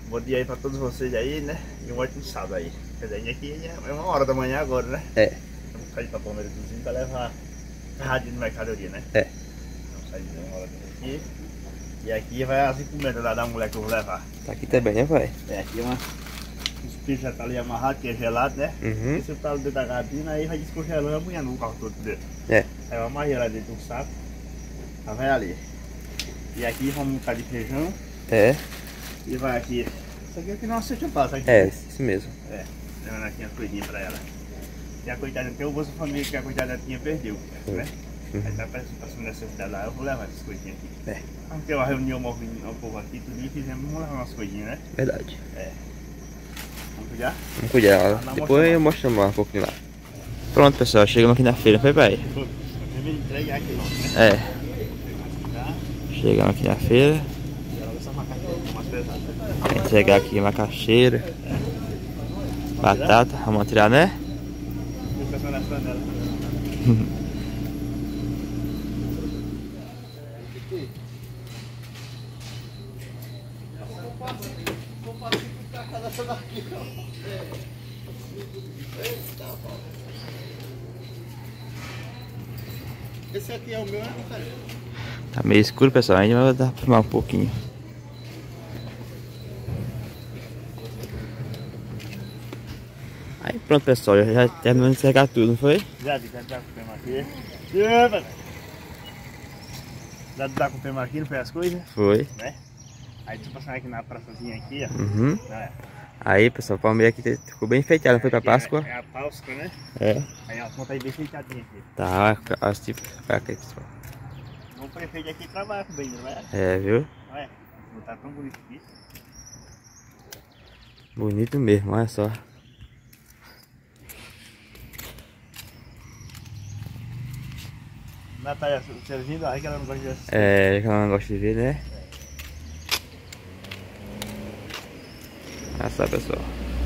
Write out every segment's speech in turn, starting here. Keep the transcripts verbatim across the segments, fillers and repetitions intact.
Bom dia aí pra todos vocês aí, né? E um ótimo sábado aí. Quer dizer, aqui é uma hora da manhã agora, né? É. Vamos sair pra Palmeiras do Zinho pra levar rádio de mercadoria, né? É. Vamos sair de uma hora daqui. E aqui vai as encomendas lá da mulher que eu vou levar. Tá aqui também, né, pai? É, aqui é uma... Os peixes já tá ali amarrado, que é gelado, né? Uhum. Esse tá dentro da gabina, aí vai descongelando amanhã no carro todo dentro. É. Aí eu amarrei lá dentro de um saco. Tá vendo ali? E aqui vamos um bocado de feijão. É. E vai aqui. Isso aqui é que não aceita passa aqui. É, né? isso mesmo. É, levando aqui as coisinhas pra ela. E a coitada tem o Bolsa Família que a coitada tinha perdeu, né? Uhum. Aí tá passando necessidade lá, eu vou levar essas coisinhas aqui. É. Vamos ter uma reunião, um povo aqui, tudo e fizemos, vamos levar umas coisinhas, né? Verdade. É. Vamos cuidar? Vamos cuidar. Tá, Depois eu mostro mais um pouquinho lá. Pronto, pessoal. Chegamos aqui na feira, foi, pai? Primeiro entregar aqui, não, né? É. Chegamos aqui na feira. Entregar aqui macaxeira. Batata. Vamos tirar, né? Esse aqui é o meu, né, cara? Tá meio escuro, pessoal. Ainda vai dar pra filmar um pouquinho. Aí pronto, pessoal. Já terminou de entregar tudo, não foi? Já, já tá com o tema aqui. Epa, já tá com o tema aqui, não foi as coisas? Foi. Né? Aí tu passando aqui na praçazinha aqui, ó. Uhum. É. Aí, pessoal, o Palmeiras aqui ficou bem enfeitado, não foi pra Páscoa? É, é a Páscoa, né? É. Aí a ponta aí bem enfeitadinha aqui. Tá, as tipo, ficar aqui, pessoal. O prefeito aqui trabalha bem, não é? É, viu? Não é? Não tá tão bonito aqui. Bonito mesmo, olha só. Natália, você vindo aí que ela não gosta de assistir. É, que ela não gosta de ver, né? Olha só, pessoal.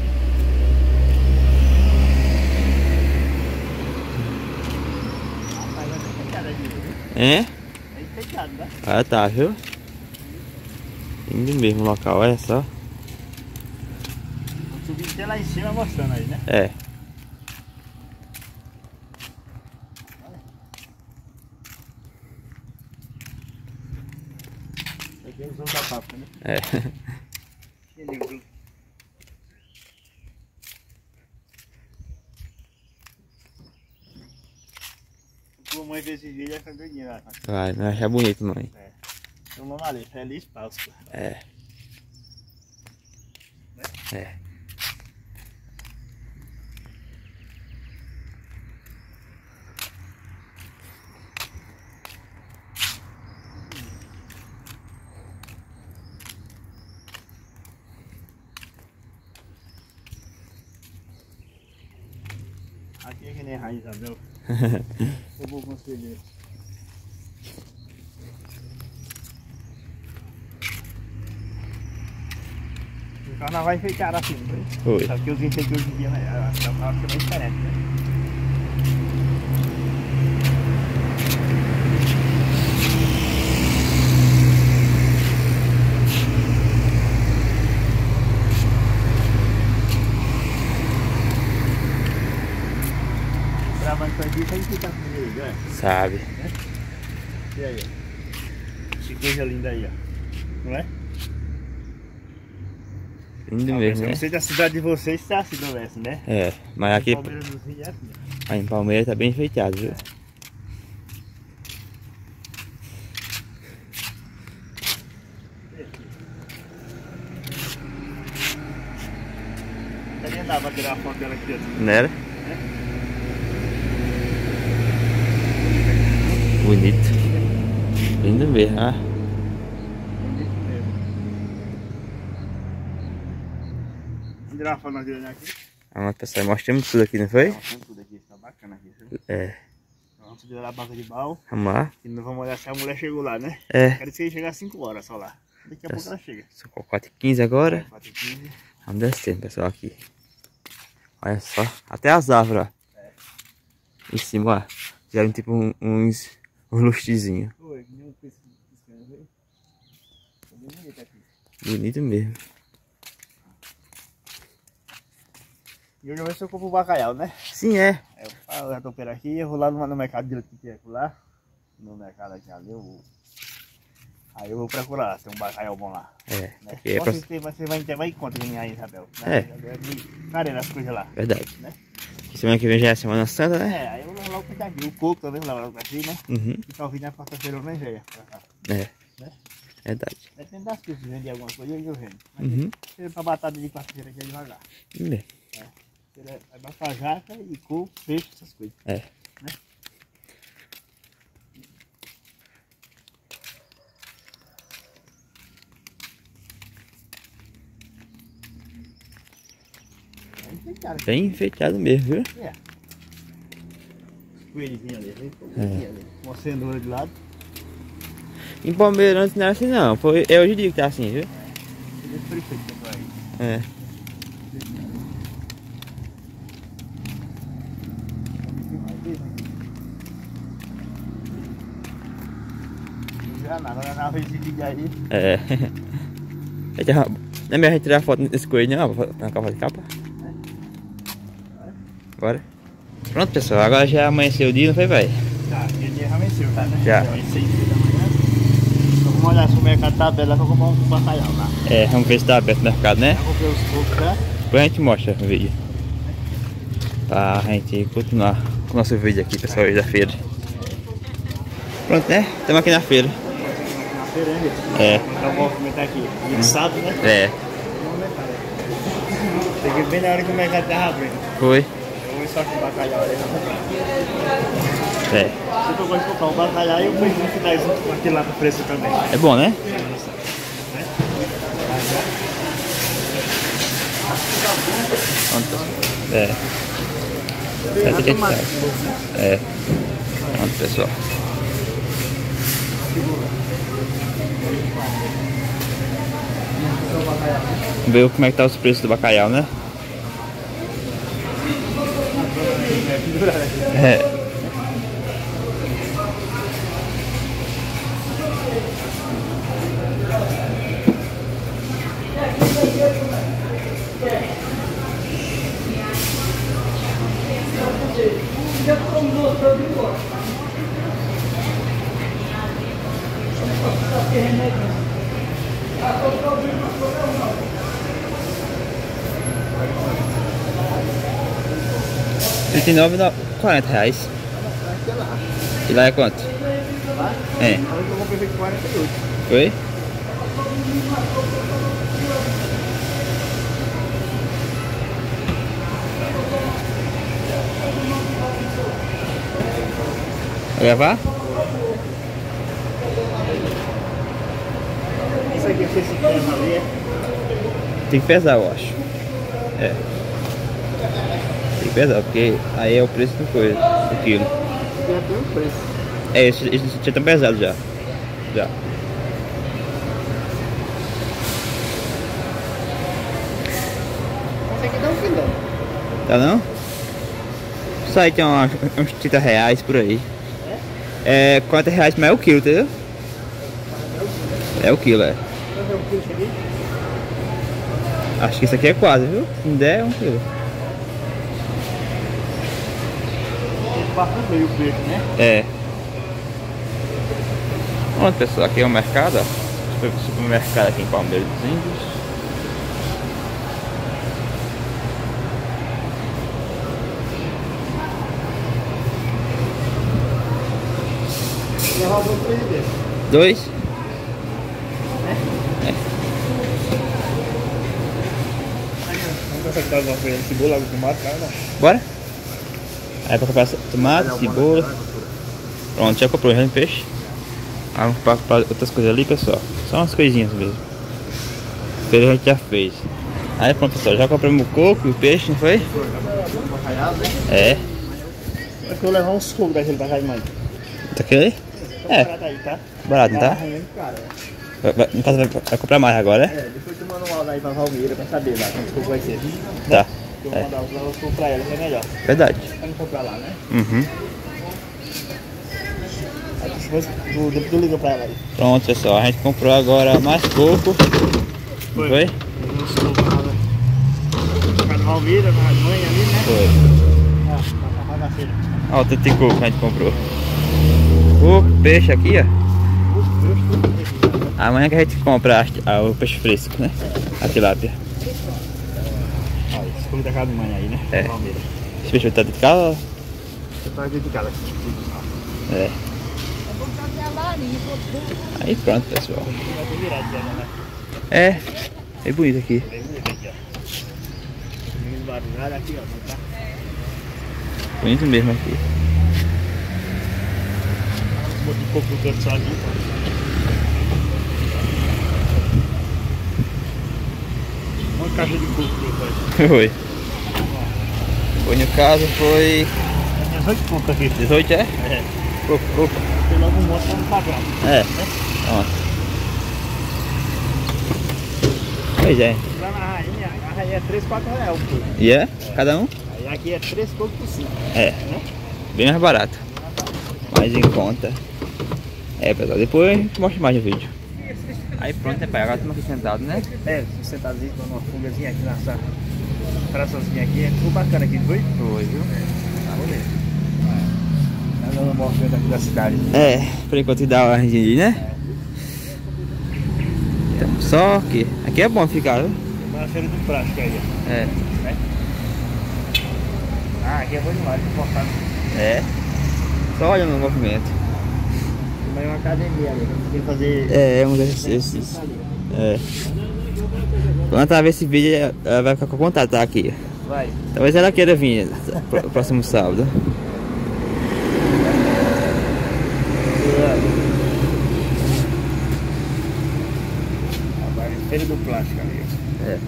Mas é bem fechado aqui, viu? É? Bem fechado, né? Ah, tá, viu? Lindo mesmo o local, olha só. Vamos subir até lá em cima mostrando aí, né? É. Aqui é o zona da Páscoa, né? É. Que lindo. Tua mãe vê esse vídeo e fica doidinha lá. Vai, não achar bonito, mãe. É. Então vamos ali, feliz Páscoa. É. Né? É. Aqui é que nem a Rainha Isabel. Eu vou conselheiro. O carnaval enfeitado assim, não foi? Foi. Só que os enfeites hoje em dia, né, a carnaval fica bem diferente, né? Gravando isso aqui, tem que ficar comigo aí, né? Sabe. E aí, ó. Que coisa linda aí, ó. Não é? Lindo Ah, mesmo, eu né? não sei da cidade de vocês se é assim, não é assim, né? É, mas aqui, Palmeiras do Rio é assim. aí em Palmeiras tá bem enfeitado, viu? Queria dar pra tirar a foto dela aqui, ó. Não era? Bonito. Lindo mesmo, ah. Bonito mesmo. Vamos tirar uma foto nós aqui. Ah, pessoal, mostramos tudo aqui, não foi? Tem tudo aqui, tá bacana aqui, viu? É. Vamos subir lá a base de bal. Vamos lá. E nós vamos olhar se a mulher chegou lá, né? É. Quero que chegar às cinco horas só lá. Daqui a pouco ela chega. São quatro e quinze agora. quatro e quinze. Vamos descendo, pessoal, aqui. Olha só. Até as árvores, ó. É. Em cima, ó. Fizeram tipo um- uns, uns lustezinhos. Oi, que nem um piscando, viu? Tá bem bonito aqui. Bonito mesmo. E hoje eu vou ver se eu compro o bacalhau, né? Sim, é. Eu falo, já tô por aqui, eu vou lá no, no mercado direito que tem lá. No mercado aqui ali, eu vou... Aí eu vou procurar, tem um bacalhau bom lá. É. Né? É Com pra... certeza você vai ter mais conta que aí, Isabel. Né? É. Careira as coisas lá. Verdade. Né? Semana que vem já é Semana Santa, né? É, aí eu vou levar logo pra aqui. O coco também vou levar logo pra aqui, né? Uhum. E talvez na quarta-feira eu nem veja. É. Né? Verdade. Depende das coisas, se vender alguma coisa, eu vendo. Mas Uhum. se pra batata de quarta-feira aqui é devagar. É. É, é pra jaca e coco, peixe, essas coisas. É. Né? É enfeitado. Bem enfeitado mesmo, viu? É. Coelhinho ali, vem com É. ali. Uma cenoura de lado. Em Palmeiras antes não era assim não. Foi, é hoje em dia que tá assim, viu? Ele é prefeito pra aí. É. Já nada, não é nada de ligar aí. É. Não é melhor a gente tirar foto desse coelho não, na capa de capa? Bora. Pronto pessoal, agora já amanheceu o dia, não foi, velho? Tá, aquele dia já amanheceu, tá, né? Já. Amanheceu da manhã. Então vamos olhar se o mercado tá aberto lá pra comprar um bacalhau lá. É, vamos ver se tá aberto o mercado, né? Já comprei os cocos, tá? Depois a gente mostra o vídeo. Pra gente continuar com o nosso vídeo aqui, pessoal, hoje da feira. Pronto, né? Estamos aqui na feira. Na feira, hein? É. Então vamos movimentar aqui. Dia de sábado, né? É. Cheguei bem na hora que o mercado tava abrindo. Foi. Eu vou só com o bacalhau ali. É. Se eu gosto de comprar um bacalhau e o peixe no final junto com aquele lá no preço também. É bom, né? Pronto. É. sete reais. É. Pronto, pessoal. Vamos ver como é que tá os preços do bacalhau, né? É. trinta e nove, quarenta reais. E lá é quanto? É. Eu comprei feito quarenta e oito. Foi? Vai levar? Isso aqui é esse pesa ali, é? Tem que pesar, eu acho. É. Tem que pesar, porque aí é o preço do coisa, do quilo. Já tem um preço. É, esse, esse já tá pesado já. Já. Esse aqui dá um quilô. Tá não? Isso aí tem uns, uns trinta reais por aí. É? É quarenta reais, mas é o quilo, entendeu? É o quilo, é. Quanto é um quilo isso aqui? Acho que isso aqui é quase, viu? Se não der, é um quilo. Ele passa meio o peixe, né? É. Pronto, pessoal, aqui é o mercado, ó. Supermercado aqui em Palmeiras dos Índios. Levar dois três desses. Dois? Vamos pensar que tá alguma coisa de cebola, água, tomate, nada. Bora? Aí pra comprar tomate, cebola. Pronto, já comprou já em peixe. Aí vamos comprar, comprar outras coisas ali, pessoal. Só umas coisinhas mesmo. Que a gente já fez. Aí pronto, pessoal, já compramos o coco e o peixe, não foi? É. Acho que eu vou levar uns cocos daquele bacalhau de mãe. Tá aquele? É. Barato aí, tá? Barato, não tá? Cara, Vai, vai, no caso, vai, vai comprar mais agora, né? é, depois tu manda um áudio aí pra Valmeira pra saber lá quanto coco vai ser. Tá. Eu vou mandar os cocos pra ela, que é melhor. Verdade. Pra não comprar lá, né? Uhum. Aí tu, tu, tu, tu liga pra ela aí. Pronto, pessoal, a gente comprou agora mais coco. Não foi? Uns cocos lá, né? Pra Valmeira. Valmira, na mãe ali, né? Foi. Ah, tá pra bagaceira. Ó, o tanto de coco que a gente comprou. O peixe aqui, ó. Amanhã que a gente compra a, o peixe fresco, né? A tilápia. Olha, esse come da casa de mãe aí, né? É. Valmira. Esse peixe tá de casa? Você tá dentro de casa aqui. É. Aí pronto, pessoal. Vai ter virado dela, né? É, é bonito aqui. Bem bonito aqui, ó. Tem barulhado aqui, ó. Não tá? Bonito mesmo aqui. Um monte de coco no canto só aqui, pô. Uma caixa de coco que eu faço. Foi. Foi no caso, foi Tem dezoito coco aqui. dezoito, é? É. Coco, coco. Tem logo um monte pra não pagar. É. Pronto. Pois é. Lá na rainha, a rainha é três, quatro reais o coco. E é? Cada um? Aí aqui é três cocos por cinco. É. Né? Bem mais barato. Mais em conta. É, pessoal. Depois a gente mostra mais no vídeo. Aí pronto, né, pai? Agora estamos aqui sentados, né? É, sentadinho com uma fugazinha aqui nessa praçazinha aqui. É tudo bacana aqui, foi? Foi, viu? Tá bonito. Tá dando um movimento aqui da cidade. É, por enquanto dá uma aí, né? Então, só que aqui é bom ficar, viu? Tem uma feira do plástico aí, ó. É. Né? Ah, aqui é bom demais, confortável. É. Só olhando o movimento. Tem uma academia ali, tem que fazer. É, um exercícios. É. Quando ela ver esse vídeo, ela vai ficar com vontade de estar aqui. Vai. Talvez ela queira vir no próximo sábado. Agora é feira do plástico ali. É.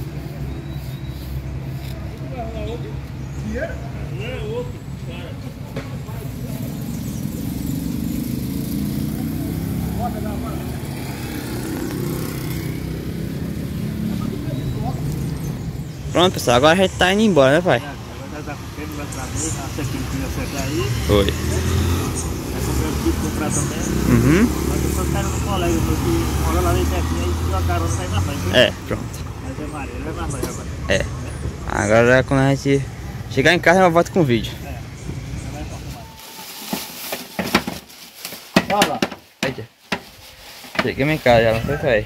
Pronto, pessoal, agora a gente tá indo embora, né, pai? Agora tá com feira, vai pra mim, tá certinho que acertar aí. Foi. Vai comprar o kit, comprar também. Uhum. Mas eu só quero no colega, porque mora lá dentro aqui, aí tirou a carona sai na frente. Né? É, pronto. Mas é Maria, ele vai mais longe agora. É. Agora quando a gente chegar em casa eu volto com o vídeo. É, vai mais. Fala. Aí, chegamos em casa já, não foi, pai?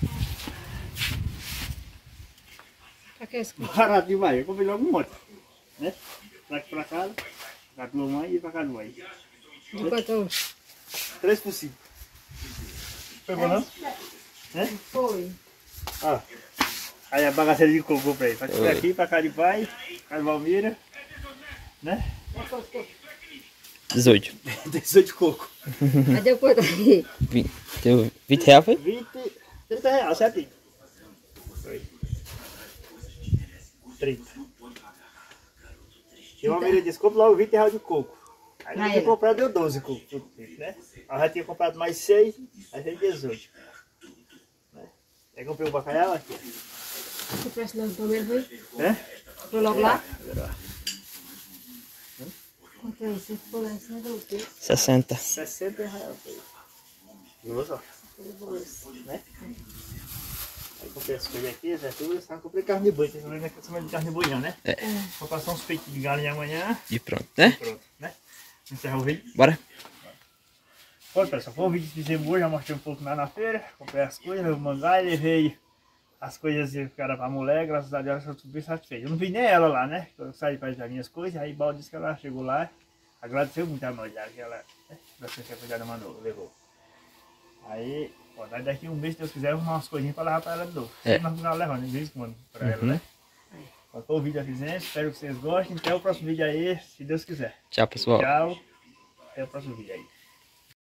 Barato demais, eu comprei logo um monte. Né? Pra aqui pra casa, pra tua mãe e pra casa do mãe. De quanto? três por cinco. Pegou não? Né? Foi. Ó. Aí a bagaceira de coco pra ele. Pra tirar aqui, pra cá de pai, casa de Valmira. Né? dezoito. dezoito coco. Mas deu quanto aí? vinte. Deu vinte reais, foi? vinte, trinta reais, certinho. Foi. trinta. E uma Valmira disse, compra logo vinte reais de coco. Aí eu tinha comprado, deu doze cocos. Tudo feito, né? Aí eu já tinha comprado mais seis, aí veio dezoito. Né? Aí comprei o bacalhau aqui. Você presta logo primeiro, foi? Né? Foi logo lá? Melhor. Quanto é isso? Foi lá, você não tem. sessenta. sessenta reais. Viu só? Né? Aí comprei as coisas aqui, as verduras, só comprei carne de boi, que não é de carne de boi não, né? É. Vou passar uns peitos de galinha amanhã. E pronto, né? Pronto, né? Encerra o vídeo. Bora? Bom, pessoal, foi um vídeo que fizemos hoje, já mostrei um pouco lá na feira. Comprei as coisas, levei o mangá e levei as coisas que era pra mulher, graças a Deus eu estou bem satisfeito. Eu não vi nem ela lá, né? Eu saí para as minhas coisas, aí Baldo disse que ela chegou lá, agradeceu muito a mãe dela, que ela, né? Da que ela mandou, levou. Aí, ó, daqui um mês, se Deus quiser, eu vou arrumar umas coisinhas pra levar pra ela de novo. É. Nós vamos levando, de vez em quando, pra ela, Uhum. né? Ó, foi o vídeo já fizemos, espero que vocês gostem. Até o próximo vídeo aí, se Deus quiser. Tchau, pessoal. Tchau, até o próximo vídeo aí.